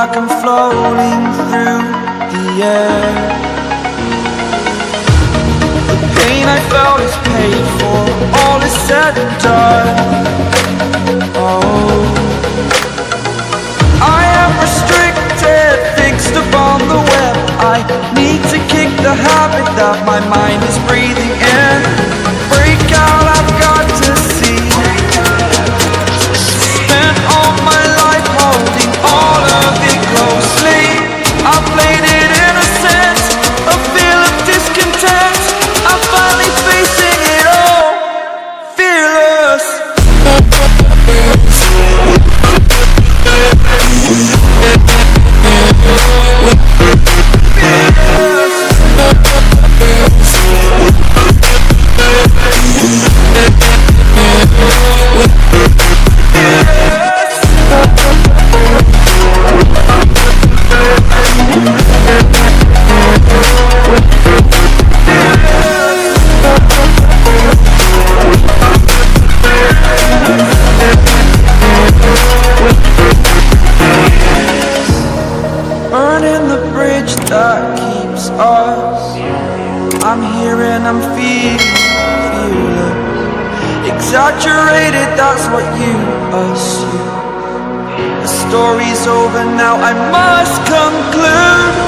like I'm floating through the air. The pain I felt is paid for, all is said and done. Oh, I am restricted, fixed upon the web. I need to kick the habit that my mind is breathing in. Break out, I've got to see. Spent all my life holding all of it closely. I played it innocent, a feel of discontent. I'm finally facing it all, fearless. Burning the bridge that keeps us. I'm here and I'm feeling exaggerated, that's what you assume. The story's over now, I must conclude.